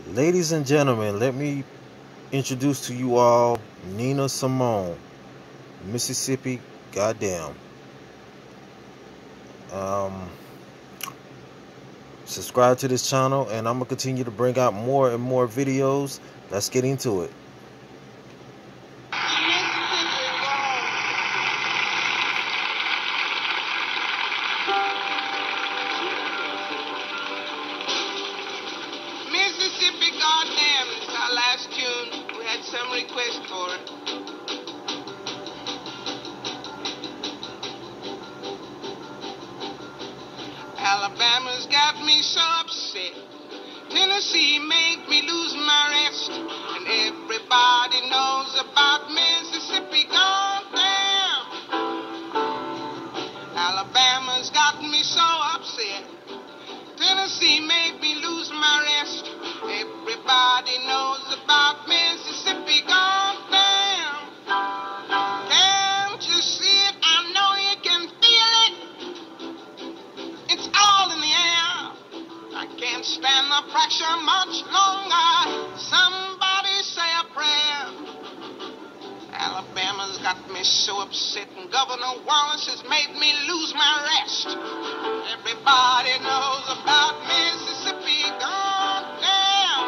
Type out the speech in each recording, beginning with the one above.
Ladies and gentlemen, let me introduce to you all Nina Simone, Mississippi. Goddamn. Um, Subscribe to this channel, and I'm gonna continue to bring out more and more videos. Let's get into it. Mississippi, goddamn, it's our last tune. We had some request for it. Alabama's got me so upset. Tennessee made me lose my rest. And everybody knows about Mississippi, goddamn. Alabama's got me so upset. Tennessee made me lose my rest. Everybody knows about Mississippi, goddamn. Can't you see it? I know you can feel it. It's all in the air. I can't stand the pressure much longer. Somebody say a prayer. Alabama's got me so upset, and Governor Wallace has made me lose my rest. Everybody knows about Mississippi, goddamn.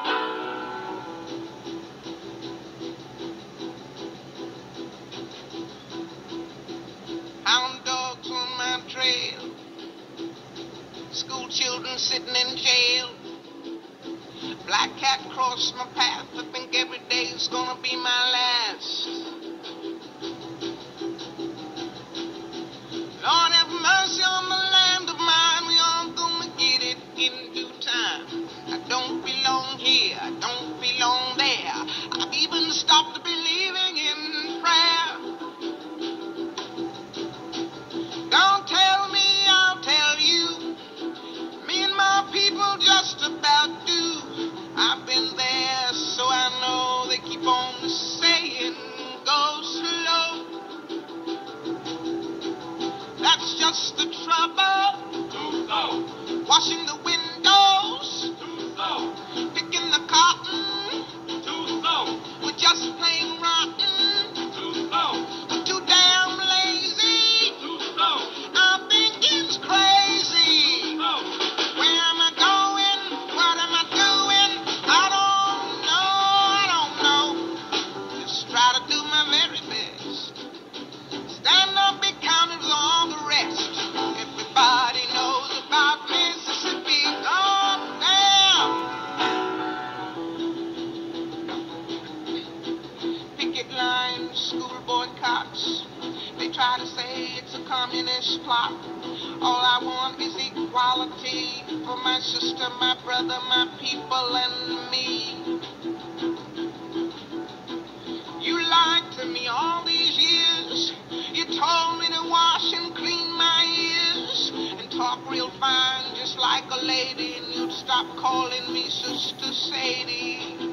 Hound dogs on my trail, school children sitting in jail. Black cat crossed my path. I think every day's gonna be my last. Lord have mercy on the land of mine. We all gonna get it in due time. I don't belong here. I don't belong there. I've even stopped believing in prayer. Don't tell me, I'll tell you. Me and my people just about do. I've been there, so I know they keep on saying, go slow. That's just the trouble. Too slow. Washing the windows. Too slow. Picking the cotton. Too slow. We're just plain rotten. Too slow. We're too damn lazy. Too slow. Our thinking's crazy. Too slow. Where am I going? What am I doing? I don't know. Just try to do my very best. Stand up, be counted with all the rest. Everybody knows about Mississippi, goddamn. Picket lines, school boycotts. They try to say it's a communist plot. All I want is equality for my sister, my brother, my people, and me. You lied to me all these years. You told me to wash and clean my ears and talk real fine just like a lady, and you'd stop calling me Sister Sadie.